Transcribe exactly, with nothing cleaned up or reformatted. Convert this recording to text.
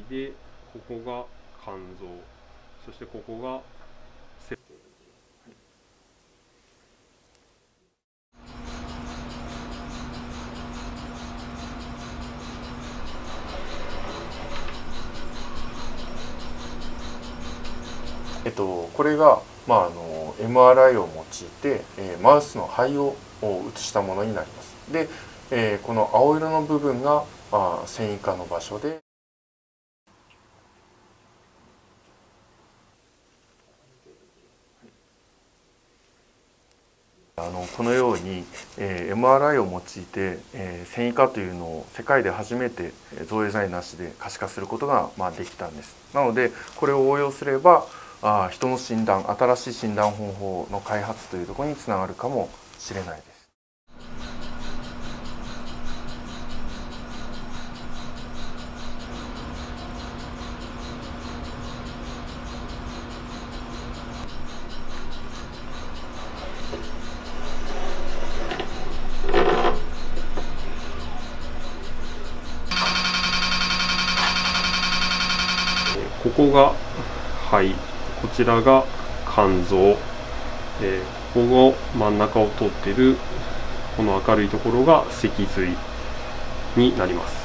で、ここが肝臓、そしてここが背。 えっと、これが、まあ、あの エムアールアイ を用いて、えー、マウスの肺を写したものになります。で、えー、この青色の部分が、まあ、線維化の場所で、あのこのように、えー、エムアールアイ を用いて、えー、線維化というのを世界で初めて造影剤なしで可視化することが、まあ、できたんです。なのでこれを応用すればあ人の診断、新しい診断方法の開発というところにつながるかもしれないです。 ここが肺、こちらが肝臓、えー、ここが真ん中を通っているこの明るいところが脊髄になります。